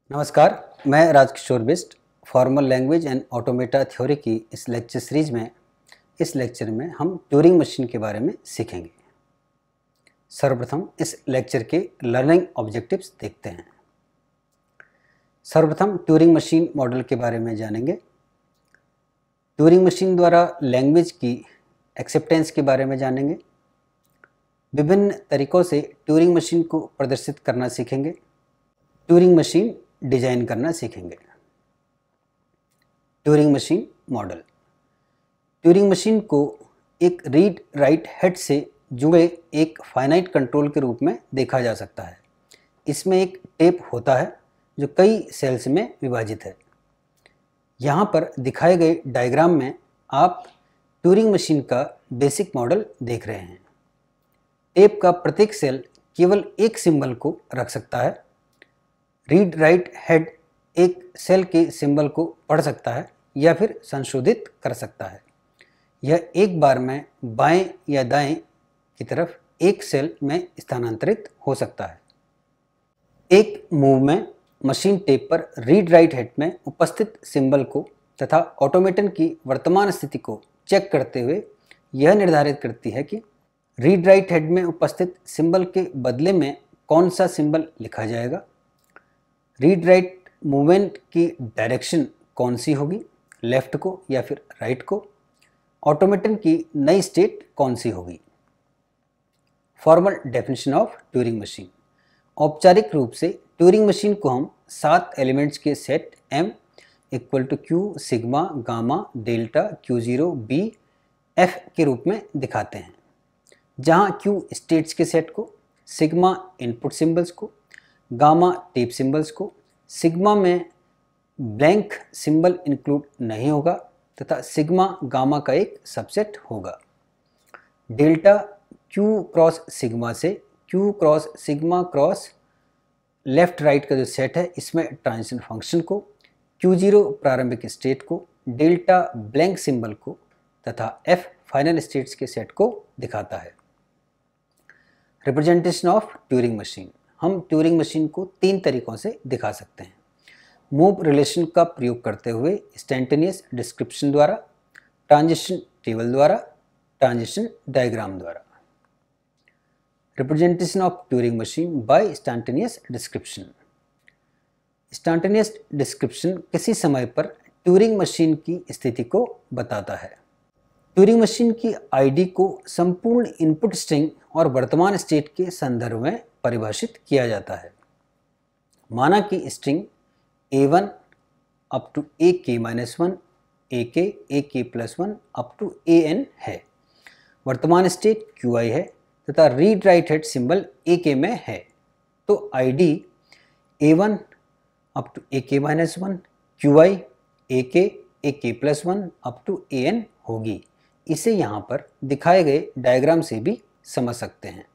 नमस्कार, मैं Rajkishore Bist formal language and automata theory की इस लेक्चर सीरीज में इस लेक्चर में हम ट्यूरिंग मशीन के बारे में सीखेंगे। सर्वप्रथम इस लेक्चर के लर्निंग ऑब्जेक्टिव्स देखते हैं। सर्वप्रथम ट्यूरिंग मशीन मॉडल के बारे में जानेंगे। ट्यूरिंग मशीन द्वारा लैंग्वेज की एक्सेप्टेंस के बारे में जानेंगे। विभिन्न तरीकों से ट्यूरिंग मशीन को प्रदर्शित करना सीखेंगे। ट्यूरिंग मशीन डिजाइन करना सीखेंगे। Turing machine model. Turing machine को एक रीड राइट हेड से जुड़े एक फाइनाइट कंट्रोल के रूप में देखा जा सकता है। इसमें एक टेप होता है जो कई सेल्स में विभाजित है। यहाँ पर दिखाए गए डायग्राम में आप ट्यूरिंग मशीन का बेसिक मॉडल देख रहे हैं। टेप का प्रत्येक सेल केवल एक सिंबल को रख सकता है। रीड राइट हेड एक सेल के सिंबल को पढ़ सकता है या फिर संशोधित कर सकता है। यह एक बार में बाएं या दाएं की तरफ एक सेल में स्थानांतरित हो सकता है। एक मूव में मशीन टेप पर रीड राइट हेड में उपस्थित सिंबल को तथा ऑटोमेटन की वर्तमान स्थिति को चेक करते हुए यह निर्धारित करती है कि रीड राइट हेड में उपस्थित सिंबल के बदले में कौन सा सिंबल लिखा जाएगा, रीड राइट मूवमेंट की डायरेक्शन कौन सी होगी, लेफ्ट को या फिर राइट को, ऑटोमेटन की नई स्टेट कौन सी होगी। Formal definition of Turing machine. औपचारिक रूप से ट्यूरिंग मशीन को हम 7 एलिमेंट्स के set M equal to Q sigma gamma delta Q0 B F के रूप में दिखाते हैं, जहाँ Q स्टेट्स के सेट को, सिग्मा इनपुट सिंबल्स को, गामा टेप सिंबल्स को, सिग्मा में ब्लैंक सिंबल इंक्लूड नहीं होगा तथा सिग्मा गामा का एक सबसेट होगा। डेल्टा Q क्रॉस सिग्मा से Q cross sigma cross left right का जो सेट है, इसमें ट्रांजिशन फंक्शन को, Q0 प्रारंभिक स्टेट को, डेल्टा ब्लैंक सिंबल को तथा F फाइनल स्टेट्स के सेट को दिखाता है। Representation of Turing machine. हम ट्यूरिंग मशीन को 3 तरीकों से दिखा सकते हैं। मूव रिलेशन का प्रयोग करते हुए इंस्टैन्टेनियस डिस्क्रिप्शन द्वारा, ट्रांजिशन टेबल द्वारा, ट्रांजिशन डायग्राम द्वारा। Representation of Turing machine by instantaneous description. Instantaneous description किसी समय पर ट्यूरिंग मशीन की स्थिति को बताता है। ट्यूरिंग मशीन की आईडी को संपूर्ण इनपुट स्ट्रिंग और वर्तमान स्टेट के संदर्भ में परिभाषित किया जाता है। माना कि string A1 up to AK-1, AK+1 up to AN है। वर्तमान स्टेट QI है तथा read write head symbol AK में है, तो ID A1 up to AK-1 QI AK AK+1 up to AN होगी। इसे यहाँ पर दिखाए गए डायग्राम से भी समझ सकते हैं।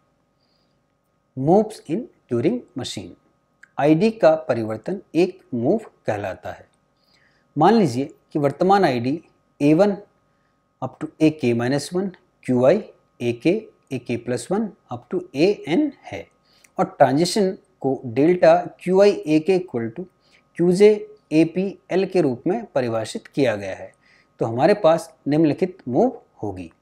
Moves in Turing machine. ID का परिवर्तन एक मूव कहलाता है। मान लीजिए कि वर्तमान ID A1 up to AK-1 QI AK AK+1 up to AN है और ट्रांजिशन को delta QI AK equal to QJ APL के रूप में परिभाषित किया गया है, तो हमारे पास निम्नलिखित मूव होगी।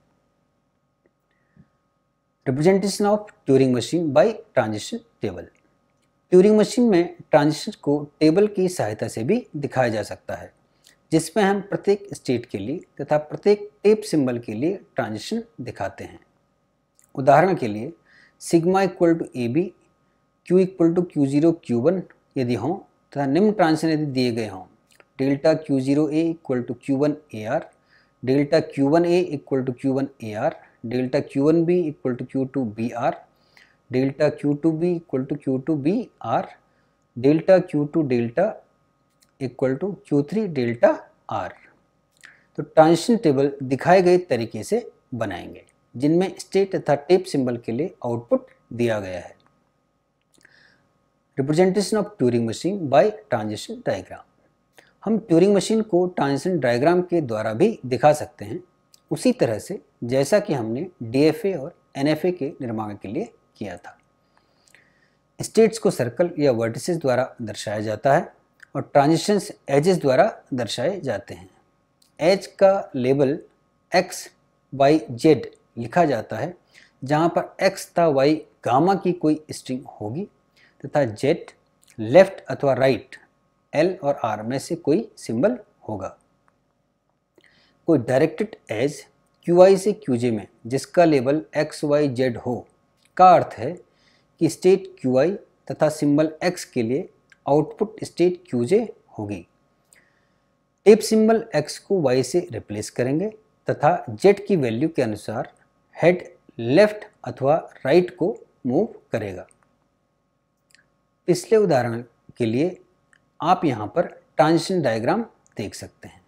Representation of Turing machine by transition table. Turing machine में ट्रांजिशन को टेबल की सहायता से भी दिखाया जा सकता है, जिसमें हम प्रत्येक स्टेट के लिए तथा प्रत्येक टेप सिंबल के लिए ट्रांजिशन दिखाते हैं। उदाहरण के लिए sigma equal to AB, Q equal to Q0 Q1 यदि हों तथा निम्न ट्रांजिशन यदि दिए गए हों, delta Q0A equal to Q1 AR, delta Q1A equal to Q1 AR, delta Q1B equal to Q2 BR, delta Q2B equal to Q2 BR, delta Q2 delta equal to Q3 delta R। तो transition table दिखाए गए तरीके से बनाएंगे, जिनमें state तथा tape symbol के लिए आउटपुट दिया गया है। Representation of Turing machine by transition diagram. हम ट्यूरिंग मशीन को ट्रांजिशन डायग्राम के द्वारा भी दिखा सकते हैं, उसी तरह से जैसा कि हमने DFA और NFA के निर्माण के लिए किया था। स्टेट्स को सर्कल या वर्टिसेस द्वारा दर्शाया जाता है और ट्रांजिशंस एजेस द्वारा दर्शाए जाते हैं। एज का लेबल एक्स वाई जेड लिखा जाता है, जहाँ पर एक्स तथा वाई गामा की कोई स्ट्रिंग होगी तथा जेड लेफ्ट अथवा राइट एल और आर में से कोई सिंबल होगा। कोई डायरेक्टेड एज क्यू आई से क्यू जे में जिसका लेबल एक्स वाई जेड हो का अर्थ है कि स्टेट क्यू आई तथा सिंबल एक्स के लिए आउटपुट स्टेट क्यू जे होगी। टेप सिंबल x को y से रिप्लेस करेंगे तथा z की वैल्यू के अनुसार हेड लेफ्ट अथवा राइट को मूव करेगा। पिछले उदाहरण के लिए आप यहाँ पर ट्रांजिशन डायग्राम देख सकते हैं।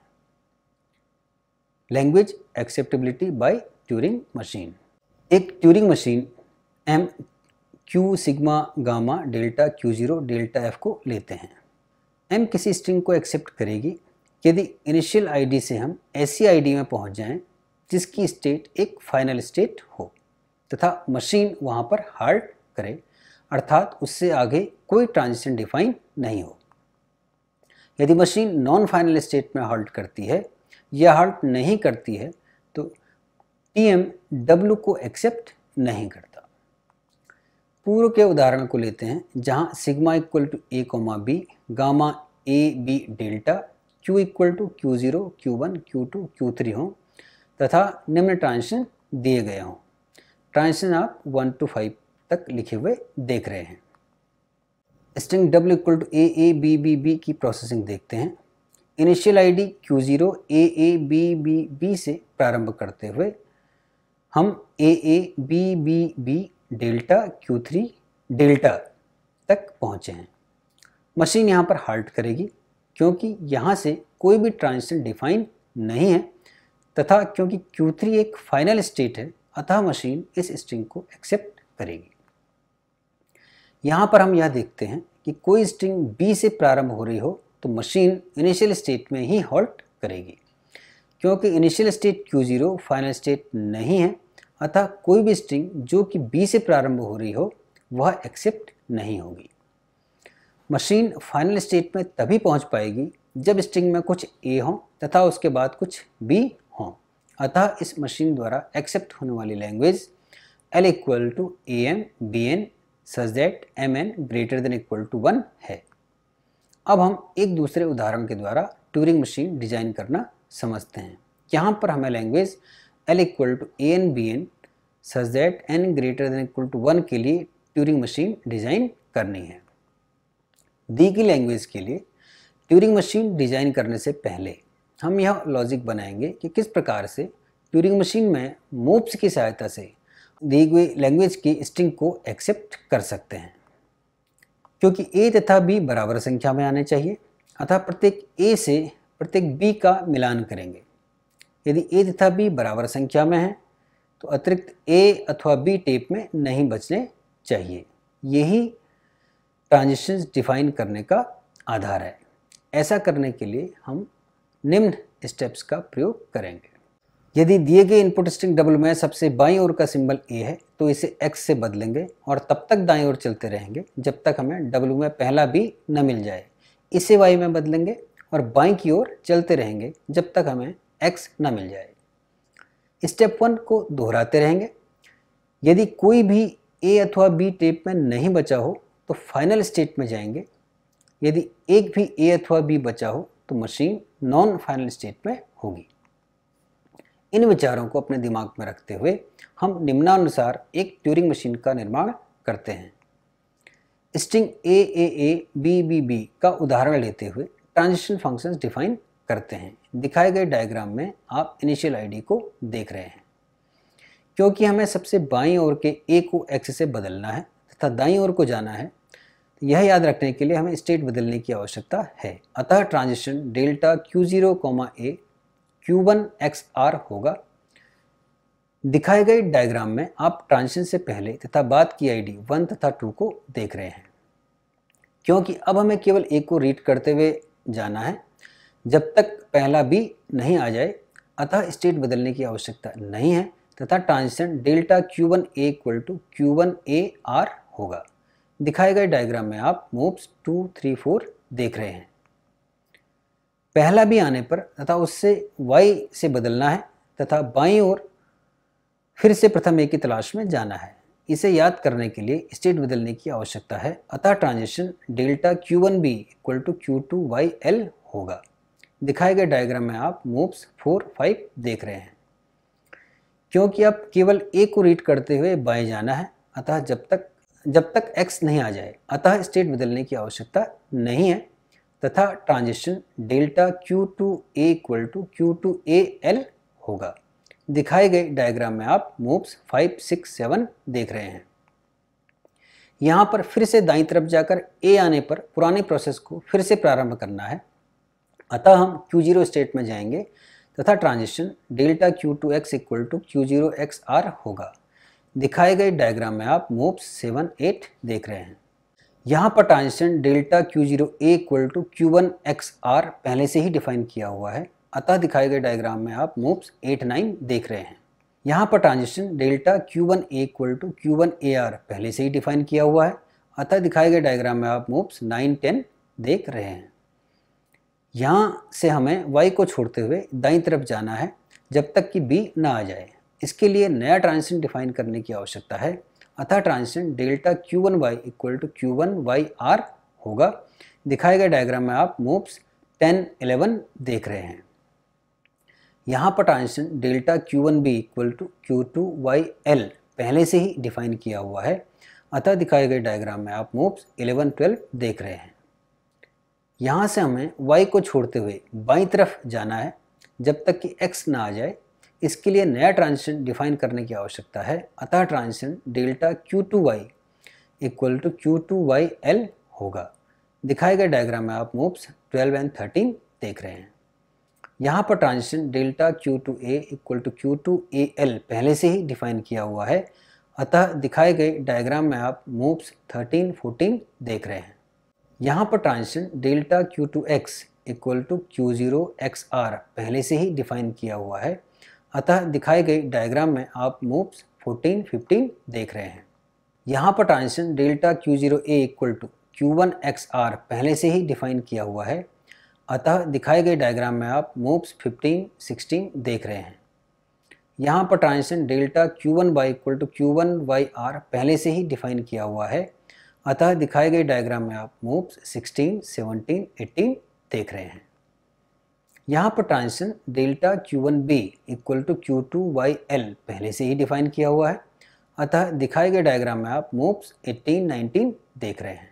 Language acceptability by Turing machine. एक Turing machine m q sigma gamma delta q0 delta f को लेते हैं। m किसी स्ट्रिंग को एक्सेप्ट करेगी यदि इनिशियल आईडी से हम ऐसी आईडी में पहुंच जाएं जिसकी स्टेट एक फाइनल स्टेट हो तथा मशीन वहां पर हाल्ट करे, अर्थात उससे आगे कोई ट्रांजिशन डिफाइन नहीं हो। यदि मशीन नॉन फाइनल स्टेट में हाल्ट करती है या हाल्ट नहीं करती है तो टीएम डब्ल्यू को एक्सेप्ट नहीं करता। पूर्व के उदाहरण को लेते हैं जहां sigma equal to A comma B, gamma A B delta, Q equal to Q0, Q1, Q2, Q3 हो तथा निम्न ट्रांजिशन दिए गए हों। ट्रांजिशन आप 1 to 5 तक लिखे हुए देख रहे हैं। String W equal to A B B B की प्रोसेसिंग देखते हैं। Initial ID Q0 A B B B से प्रारंभ करते हुए हम A B B B delta Q3 delta तक पहुँचे हैं। मशीन यहाँ पर हाल्ट करेगी क्योंकि यहाँ से कोई भी ट्रांजिशन डिफाइन नहीं है तथा क्योंकि Q3 एक फाइनल स्टेट है अतः मशीन इस स्ट्रिंग को एक्सेप्ट करेगी। यहाँ पर हम यह देखते हैं कि कोई स्ट्रिंग B से प्रारंभ हो रही हो तो मशीन इनिशियल स्टेट में ही हॉल्ट करेगी। क्योंकि initial state Q0 final state नहीं है अतः कोई भी स्ट्रिंग जो कि B से प्रारंभ हो रही हो वह एक्सेप्ट नहीं होगी। मशीन फाइनल स्टेट में तभी पहुंच पाएगी जब स्ट्रिंग में कुछ A हो तथा उसके बाद कुछ B हो। अतः इस मशीन द्वारा एक्सेप्ट होने वाली language L equal to AM BN such that MN greater than equal to 1 है। अब हम एक दूसरे उदाहरण के द्वारा ट्यूरिंग मशीन डिजाइन करना समझते हैं। यहाँ पर हमें language L equal to AN BN such that N greater than equal to 1 के लिए ट्यूरिंग मशीन डिजाइन करनी है। दी गई लैंग्वेज के लिए ट्यूरिंग मशीन डिजाइन करने से पहले हम यह लॉजिक बनाएंगे कि किस प्रकार से ट्यूरिंग मशीन में मूव्स की सहायता से दी गई लैंग्वेज की स्ट्रिंग को एक्सेप्ट कर सकते हैं। क्योंकि A तथा B बराबर संख्या में आने चाहिए अतः प्रत्येक A से प्रत्येक B का मिलान करेंगे। यदि A तथा B बराबर संख्या में है तो अतिरिक्त A अथवा B टेप में नहीं बचने चाहिए। यही ट्रांजिशंस डिफाइन करने का आधार है। ऐसा करने के लिए हम निम्न स्टेप्स का प्रयोग करेंगे। यदि दिए गए इनपुट स्ट्रिंग W में सबसे बाईं ओर का सिंबल A है तो इसे X से बदलेंगे और तब तक दाईं ओर चलते रहेंगे जब तक हमें W में पहला B न मिल जाए। इसे Y में बदलेंगे और बाईं की ओर चलते रहेंगे जब तक हमें X न मिल जाए। स्टेप 1 को दोहराते रहेंगे। यदि कोई भी A अथवा B टेप में नहीं बचा हो तो फाइनल स्टेट में जाएंगे। यदि एक भी A अथवा B बचा हो तो मशीन नॉन फाइनल स्टेट में होगी। इन विचारों को अपने दिमाग में रखते हुए हम निम्नानुसार एक ट्यूरिंग मशीन का निर्माण करते हैं। स्ट्रिंग A B का उदाहरण लेते हुए ट्रांजिशन फंक्शंस डिफाइन करते हैं। दिखाए गए डायग्राम में आप इनिशियल आईडी को देख रहे हैं। क्योंकि हमें सबसे बाईं ओर के A को X से बदलना है तथा दाईं ओर को जाना है, यह याद रखने के लिए हमें स्टेट बदलने की आवश्यकता है। अतः transition delta Q0, A Q1 XR होगा। दिखाए गए डायग्राम में आप ट्रांजिशन से पहले तथा बाद की आईडी 1 तथा 2 को देख रहे हैं। क्योंकि अब हमें केवल A को रीड करते हुए जाना है जब तक पहला B नहीं आ जाए, अतः स्टेट बदलने की आवश्यकता नहीं है तथा transition delta Q1A equal to Q1AR होगा। दिखाए गए डायग्राम में आप मूव्स 2, 3, 4 देख रहे हैं। पहला भी आने पर तथा उससे y से बदलना है तथा बाईं ओर फिर से प्रथम a की तलाश में जाना है। इसे याद करने के लिए स्टेट बदलने की आवश्यकता है, अतः transition delta Q1B equal to Q2YL होगा। दिखाए गए डायग्राम में आप मूव्स 4, 5 देख रहे हैं। क्योंकि अब केवल a को रीड करते हुए बाएं जाना है, अतः जब तक x नहीं आ जाए, अतः स्टेट बदलने की आवश्यकता नहीं है तथा transition delta Q2A equal to Q2AL होगा। दिखाए गए डायग्राम में आप मूव्स 5, 6, 7 देख रहे हैं। यहाँ पर फिर से दाईं तरफ जाकर A आने पर पुराने प्रोसेस को फिर से प्रारंभ करना है, अतः हम Q0 स्टेट में जाएंगे तथा transition delta Q2X equal to Q0XR होगा। दिखाए गए डायग्राम में आप मूव्स 7, 8 देख रहे हैं। यहाँ पर transition delta Q0A equal to Q1XR पहले से ही डिफाइन किया हुआ है, अतः दिखाए गए डायग्राम में आप मूव्स 8, 9 देख रहे हैं। यहाँ पर transition delta Q1A equal to Q1AR पहले से ही डिफाइन किया हुआ है, अतः दिखाए गए डायग्राम में आप मूव्स 9, 10 देख रहे हैं। यहाँ से हमें y को छोड़ते हुए दाईं तरफ जाना है जब तक कि b ना आ जाए। इसके लिए नया ट्रांजिशन डिफाइन करने की आवश्यकता है, अतः transition delta Q1Y equal to Q1YR होगा। दिखाए गए डायग्राम में आप मूव्स 10, 11 देख रहे हैं। यहाँ पर transition delta Q1B equal to Q2YL पहले से ही डिफाइन किया हुआ है, अतः दिखाए गए डायग्राम में आप मूव्स 11, 12 देख रहे हैं। यहाँ से हमें y को छोड़ते हुए बाईं तरफ जाना है जब तक कि x ना आ जाए। इसके लिए नया ट्रांजिशन डिफाइन करने की आवश्यकता है, अतः transition delta Q2Y equal to Q2YL होगा। दिखाए गए डायग्राम में आप मूव्स 12 एंड 13 देख रहे हैं। यहाँ पर transition delta Q2A equal to Q2AL पहले से ही डिफाइन किया हुआ है, अतः दिखाए गए डायग्राम में आप मूव्स 13, 14 देख रहे हैं। यहाँ पर transition delta Q2X equal to Q0XR पहले से ही डिफाइन किया हुआ है, अतः दिखाए गए डायग्राम में आप मूव्स 14, 15 देख रहे हैं। यहाँ पर transition delta Q0A equal to Q1XR पहले से ही डिफाइन किया हुआ है, अतः दिखाए गए डायग्राम में आप मूव्स 15, 16 देख रहे हैं। यहाँ पर transition delta Q1Y equal to Q1YR पहले से ही डिफाइन किया हुआ है, अतः दिखाए गए डायग्राम में आप मूव्स 16, 17, 18 देख रहे हैं। यहाँ पर transition delta Q1B equal to Q2YL पहले से ही डिफाइन किया हुआ है, अतः दिखाए गए डायग्राम में आप मूव्स 18, 19 देख रहे हैं।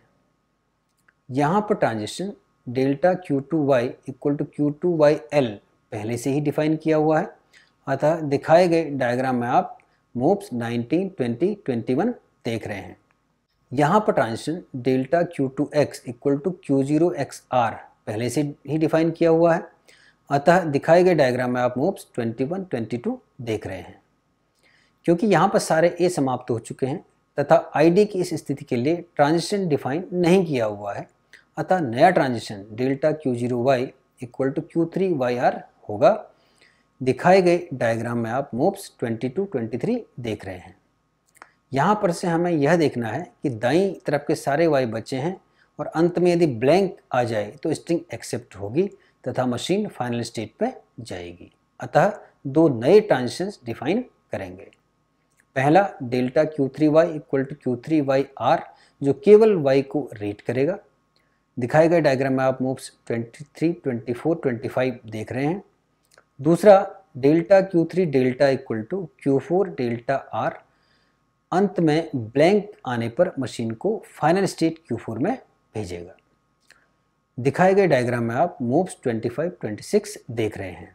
यहाँ पर transition delta Q2Y equal to Q2YL पहले से ही डिफाइन किया हुआ है, अतः दिखाए गए डायग्राम में आप मूव्स 19, 20, 21 देख रहे हैं। यहाँ पर transition delta Q2X equal to Q0XR पहले से ही डिफाइन किया हुआ है, अतः दिखाए गए डायग्राम में आप मूव्स 21, 22 देख रहे हैं। क्योंकि यहाँ पर सारे A समाप्त हो चुके हैं तथा ID की इस स्थिति के लिए ट्रांजिशन डिफाइन नहीं किया हुआ है, अतः नया transition delta Q0Y equal to Q3YR होगा। दिखाए गए डायग्राम में आप मूव्स 22, 23 देख रहे हैं। यहाँ पर से हमें यह देखना है कि दाईं तरफ के सारे y बचे हैं और अंत में यदि ब्लैंक आ जाए तो स्ट्रिंग एक्सेप्ट होगी तथा मशीन फाइनल स्टेट पे जाएगी। अतः दो नए ट्रांजिशंस डिफाइन करेंगे। पहला delta Q3Y equal to Q3YR जो केवल y को रीड करेगा। दिखाए गए डायग्राम में आप मूव्स 23, 24, 25 देख रहे हैं। दूसरा delta Q3 delta equal to Q4 delta R अंत में ब्लैंक आने पर मशीन को फाइनल स्टेट Q4 में भेजेगा। दिखाए गए डायग्राम में आप मूव्स 25, 26 देख रहे हैं।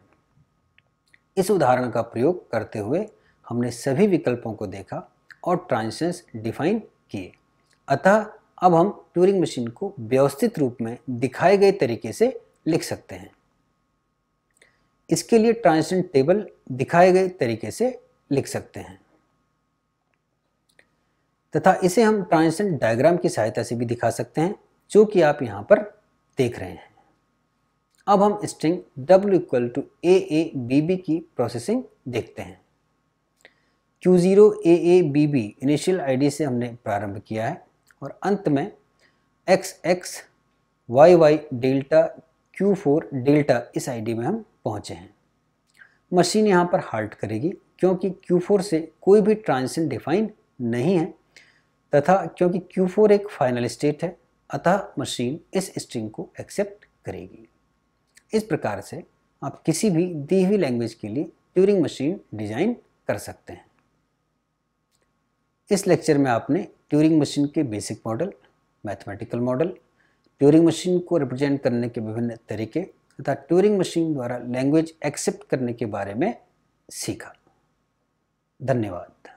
इस उदाहरण का प्रयोग करते हुए हमने सभी विकल्पों को देखा और ट्रांजिशंस डिफाइन किए। अतः अब हम ट्यूरिंग मशीन को व्यवस्थित रूप में दिखाए गए तरीके से लिख सकते हैं। इसके लिए ट्रांजिशन टेबल दिखाए गए तरीके से लिख सकते हैं तथा इसे हम ट्रांजिशन डायग्राम की सहायता से भी दिखा सकते हैं, जो कि आप यहाँ पर देख रहे हैं। अब हम string W equal to AABB की प्रोसेसिंग देखते हैं। Q0 AABB इनिशियल ID से हमने प्रारंभ किया है और अंत में XX YY delta Q4 delta इस आईडी में हम पहुँचे हैं। मशीन यहाँ पर हाल्ट करेगी क्योंकि Q4 से कोई भी ट्रांजिशन डिफाइन नहीं है तथा क्योंकि Q4 एक फाइनल स्टेट है, अतः मशीन इस स्ट्रिंग को एक्सेप्ट करेगी। इस प्रकार से आप किसी भी दी हुई लैंग्वेज के लिए ट्यूरिंग मशीन डिजाइन कर सकते हैं। इस लेक्चर में आपने ट्यूरिंग मशीन के basic model, mathematical model, Turing machine को रिप्रेजेंट करने के विभिन्न तरीके तथा ट्यूरिंग मशीन द्वारा लैंग्वेज एक्सेप्ट करने के बारे में सीखा। धन्यवाद।